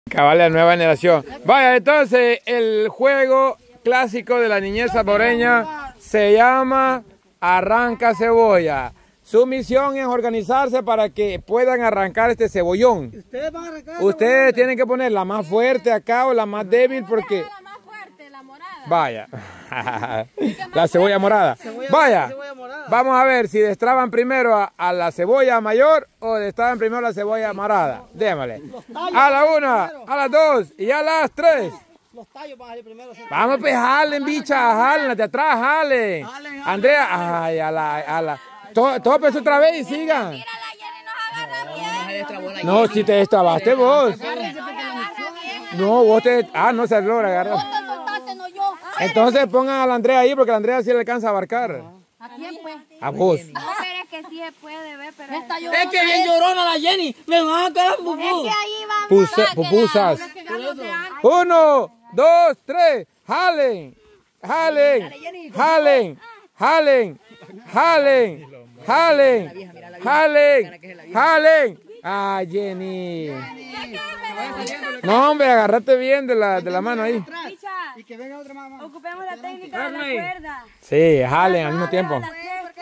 Cabal, la nueva generación. Vaya, entonces, el juego clásico de la niñez salvadoreña se llama Arranca Cebolla. Su misión es organizarse para que puedan arrancar este cebollón. ¿Ustedes van a arrancar? Ustedes tienen que poner la más fuerte acá o la más débil porque... La más fuerte, la morada. Vaya. La cebolla morada. Vaya. Vamos a ver si destraban primero a la cebolla mayor o destraban primero la cebolla morada. Démosle. A la una, a las dos y a las tres. Los tallos van a salir primero. Vamos, pues jalen, bicha, jalen, las de atrás, jalen. Andrea, ay, a la. Tópese otra vez y sigan. Mira, la Jenny nos agarra bien. No, si te destrabaste vos. No, vos te... Ah, no se logra agarrar. Vos te soltaste, no yo. Entonces pongan a la Andrea ahí porque la Andrea sí le alcanza a abarcar. ¿A quién, pues? A vos. No, pero es que sí se puede ver, pero... Es que bien llorona la Jenny. Me van a caer pupú. Es que ahí va Pupusas. 1, 2, 3. Jalen. Jalen. Jalen. Jalen. Jalen. Jalen. Jalen. Jalen. Ah, Jenny. No, hombre, agárrate bien de la mano ahí. Y que venga otra mamá. Ocupemos la técnica de la cuerda. Sí, jalen al mismo tiempo. 1,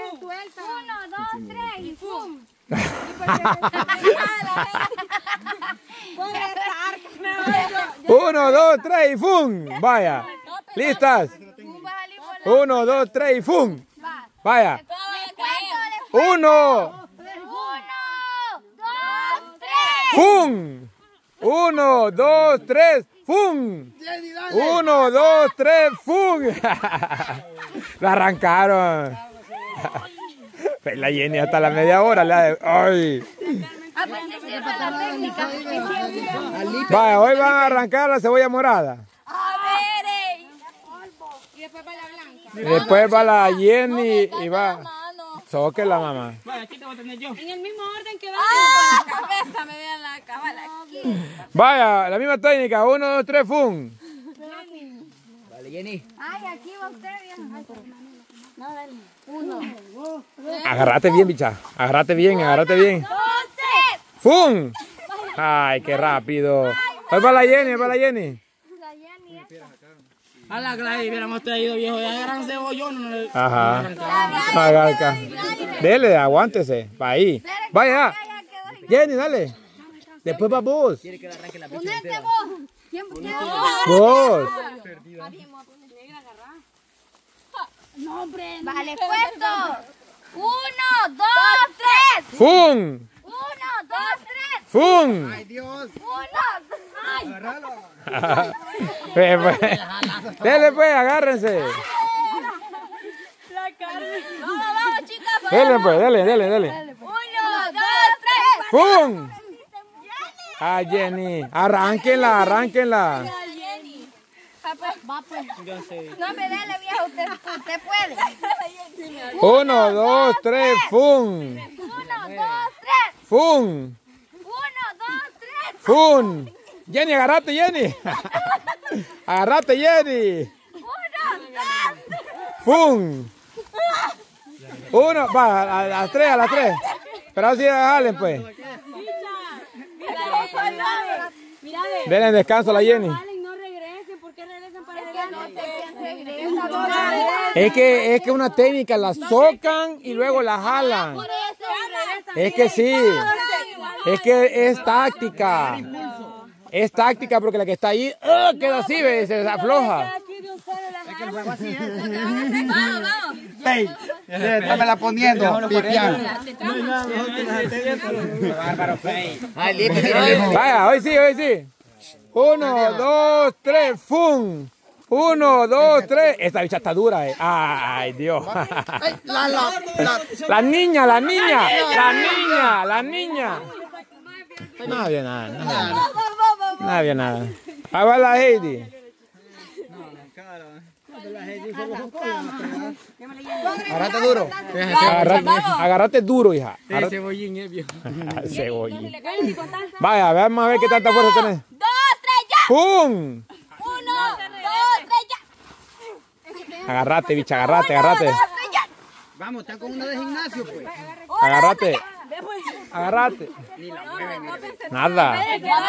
2, 3 y ¡pum! 1, 2, 3 y ¡fum! Vaya. ¿Listas? 1, 2, 3 y ¡fum! Vaya. 1, 1, 2, 3, ¡fum! 1, 2, 3, ¡fum! La arrancaron. La Jenny hasta la media hora. ¡Ay! Vaya, hoy van a arrancar la cebolla morada. A ver, y después va la blanca. Y después va la Jenny y va... Soque la mamá. Vaya, aquí te voy a tener yo. En el mismo orden que va con la cabeza, me vean la cabala aquí. Vaya, la misma técnica. 1, 2, 3, ¡fum! Vale, Jenny. Ay, aquí va usted bien. No, dale. 1, Agárrate bien, bicha. Agárrate bien, agárrate bien. 2, 3. ¡Fum! ¡Ay, qué rápido! Ahí va la Jenny, ahí va la Jenny. La Jenny esta. A la Gladys hubiéramos traído viejo. Ya gran cebollón. Ajá. Agarca. Dele, aguántese. Va ahí. Vaya. Jenny, dale. Después va vos. Ponete vos. ¿Quién Vos. No, hombre. Vale, puesto. 1, 2, 3. ¡Fum! 1, 2, 3. ¡Fum! 1, 2. Dele pues, agárrense. La carne. Vamos, chicas. Dele pues, dele. 1, 2, 3. ¡Fum! Ah, Jenny. Arránquenla. Va pues. No me dele, vieja, usted puede. 1, 2, 3, ¡fum! 1, 2, 3. ¡Fum! 1, 2, 3. ¡Fum! Jenny, agarrate, Jenny. Agarrate, Jenny. 1, 2. ¡Fum! 1, va, a las 3. Pero así jalen, pues. Denle descanso a la Jenny. No regresen, ¿por qué regresan para adelante? Es que una técnica, la socan y luego la jalan. Es que sí. Es que es táctica. Es táctica porque la que está ahí queda así, se afloja. Es que el juego así es. Pey, estámela poniendo, pipián. Bárbaro, Pey. Vaya, hoy sí. 1, 2, 3, ¡fum! 1, 2, 3. Esta bicha está dura, Ay, Dios. La niña. No había nada. Ahí va la Heidi. Agárrate duro. Agárrate duro, hija. Cebollín es viejo. Cebollín. Vaya, vamos a ver qué tanta fuerza tenés. 2, 3, ya. ¡Pum! 1, 2, 3, ya. Agarrate, bicha, agarrate. Vamos, está con una de gimnasio, pues. Agárrate. Ve Agarrate. Nada.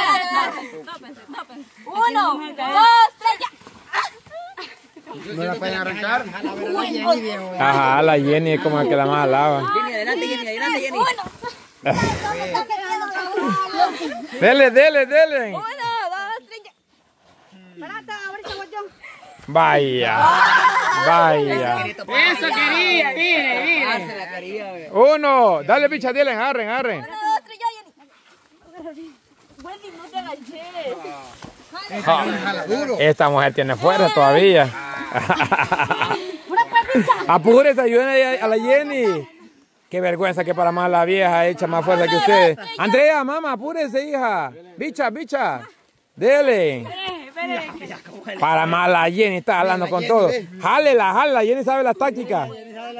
1, 2, 3, ya. ¿No la pueden arrancar? Ajá, la Jenny es como la que la más alaba. Jenny, adelante, Jenny. Dele. 1, 2, 3, ya. Espérate, ahorita voy yo. Vaya. Eso quería, mire. 1, dale picha, dale, agarren. 1, 2, 3, ya, Jenny. Wendy, no te agaché. Esta mujer tiene fuerza todavía. Apúrese, ayúdenle a la Jenny. Qué vergüenza que para más la vieja echa más fuerza que ustedes. Andrea, mamá, apúrese, hija. Bicha. Dele. Para más la Jenny está hablando con todo. Jálela, Jenny sabe las tácticas.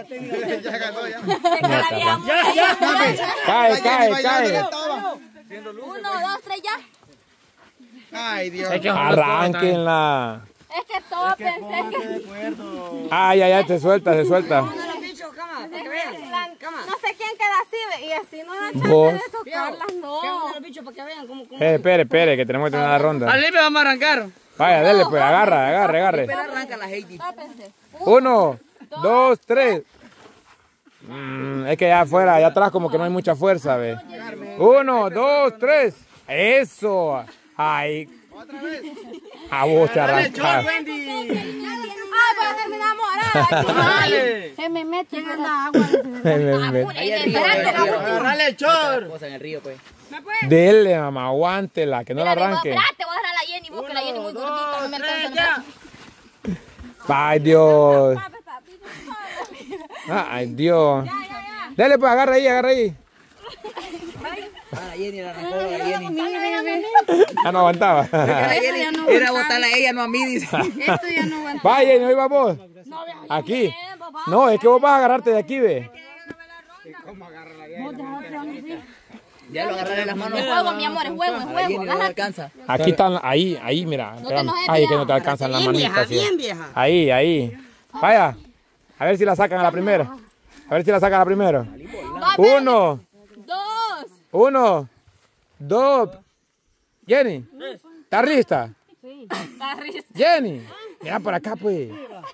Cae. 1, 2, 3, ya. Ay, Dios. Arránquenla. Es que todo pensé que... Ay, te suelta. No sé quién queda así, y así no da chance Vos. de tocarlas, no. Espere, que tenemos que terminar la ronda. Al libre vamos a arrancar. Vaya, dele pues, agarre. Pero arranca la Heidi. 1, 2, 3. Es que allá afuera, allá atrás como que no hay mucha fuerza, ¿ves? 1, 2, 3. Eso. Ay. A vos te arrancas. Ay, pues terminamos ahora. Se me mete en la agua. Agarrale el chor. En el río, pues. Dele, mamá, aguántela, que no la arranque. Espérate, voy a dejar a la Jenny, porque la Jenny es muy gordita, no me alcanza. Ay, Dios. Ay, Dios. Dele, pues, agarra ahí. La Jenny la arrancó, la Jenny. Ya no aguantaba. Era botarla a ella, no a mí, dice. Esto ya no aguanta. Vaya, Jenny, hoy vamos. Aquí. No, es que vos vas a agarrarte de aquí, ve. Ya lo agarraré las manos. Es juego, mi amor, es juego. A la Jenny no le alcanza. Aquí están, ahí, mira. No te enojes, Ay, que vieja. no te alcanzan las Bien manitas. vieja, sí. bien vieja. Ahí. Vaya. A ver si la sacan a la primera. A ver si la sacan a la primera. 1, 2. Jenny. ¿Estás lista? Sí, está risa. Jenny. Mira por acá, pues.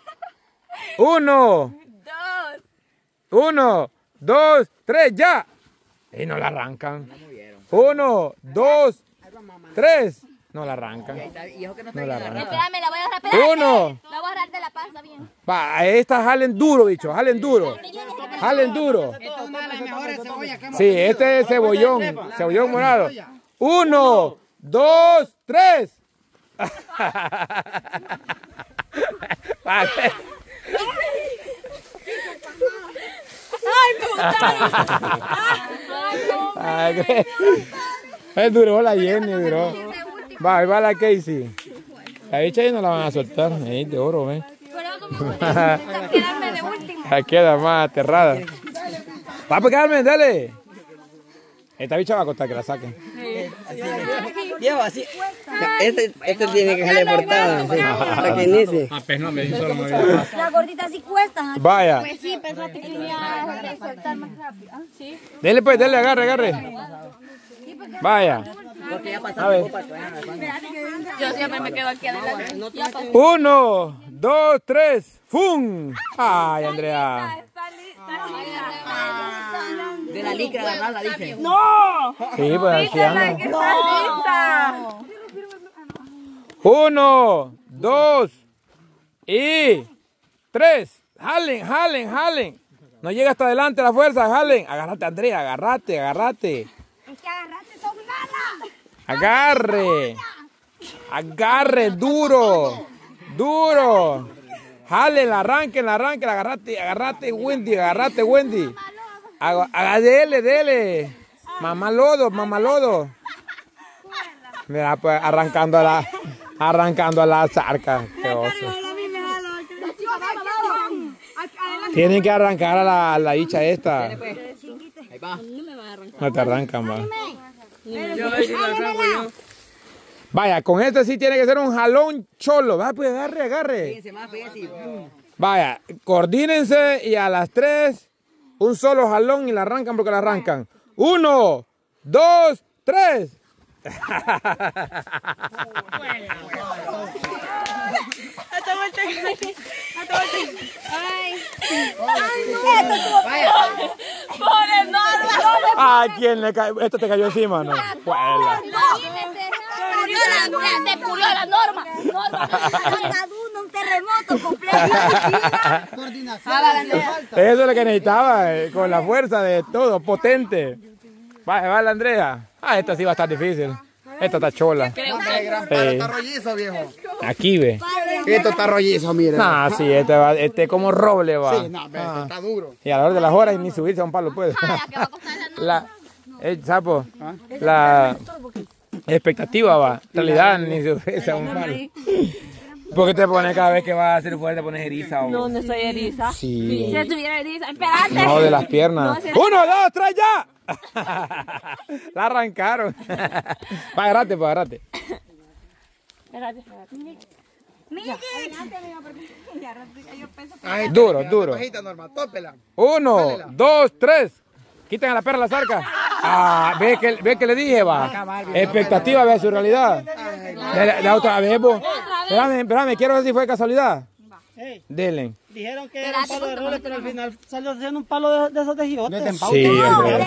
1, 2, 3, ya. Y no la arrancan. 1, 2, 3. No la arrancan. Y eso que no está No bien la agarrado. Espérame, la voy a agarrar. 1. La voy a agarrar de la panza bien. Va, a estas jalen duro, bicho. Jalen duro. Esta es una de las mejores cebollas que hemos Sí, este es cebollón morado. 1, 2, 3. Es duro la Jenny, duro. Va, ahí va la Casey. La bicha ahí no la van a soltar. Ahí de oro, ¿ves? Pero como quedarme de última. Ahí queda más aterrada. Va, pues Carmen, dale. Esta bicha va a costar que la saquen. Lleva así. Este tiene que jalar portada. Para que inicie. Pues no, me solo me La gordita sí cuesta. Vaya. Pues sí, pensaste que me iba a soltar más rápido. ¿Sí? Dele pues, dele, agarre. Vaya. Porque ya A pasaron ver. copas. Yo siempre me quedo aquí adelante. 1, 2, 3. ¡Fum! Ay, Andrea. De la licra agarrarla, dice. Sí, pues así anda. ¡Lista! 1, 2 y 3. Jalen. No llega hasta adelante la fuerza, jalen. Agárrate, Andrea, agárrate. Es que agarraste son ganas. Agarre, duro. Jalen, arranquen, agarrate, Wendy. Dele. Mamá lodo. Mira, pues arrancando a la zarca. Qué oso. Tienen que arrancar a la hicha esta. Ahí va. No te arrancan, va. Yo a ver si la arranco yo. Vaya, con este sí tiene que ser un jalón cholo. Va, pues agarre. Fíjense más, fíjense. Vaya, coordínense y a las 3 un solo jalón y la arrancan porque la arrancan. 1, 2, 3. ¿A quién le cayó? Esto te cayó encima, ¿no? Se murió la Norma. Un terremoto completo. Eso es lo que necesitaba, con la fuerza de todo, potente. Va la Andrea. Esta sí va a estar difícil. Esta está chola. Está rollizo, viejo. Aquí ve. Esto está rollizo, mire. Ah, sí, este como roble va. Sí, no, está duro. Y a la hora de las horas ni subirse a un palo puede. Sapo, la expectativa va. En realidad ni subirse a un palo. ¿Por qué te pones cada vez que vas a hacer fuerte, te pones eriza? No, no soy eriza. Sí. Si estuviera eriza, espérate. No, de las piernas. 1, 2, 3, ya. La arrancaron. Va, agarrate, pues, agarrate. Duro. 1, 2, 3. Quiten a la perra la zarca. Ve que le dije, va. Expectativa ve su realidad. La otra vez, vos. Espérame, quiero ver si fue casualidad. Denle. Dijeron que era un palo de roble, pero al final salió haciendo un palo de esos de gigote. Sí, hombre.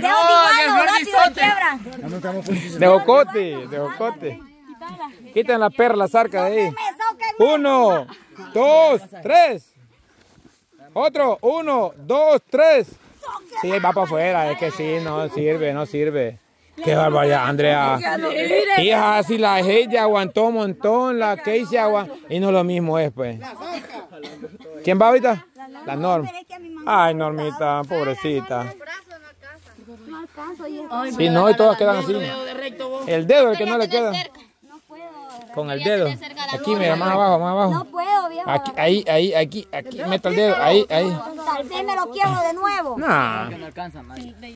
De jocote. Quiten la perra la zarca de ahí. 1, 2, 3. Otro, 1, 2, 3. Sí, va para afuera, es que sí, no sirve. Qué barbaridad, Andrea. Hija, si la Heidi aguantó un montón, la Casey aguantó. Y no lo mismo es, pues. ¿Quién va ahorita? La Norma. Ay, Normita, pobrecita. Sí, no, y todas quedan así. El dedo es el que no le queda. Con el dedo. Aquí, mira, más abajo. No puedo, viejo. Aquí, meta el dedo, ahí. Tal vez me lo quiero de nuevo. No.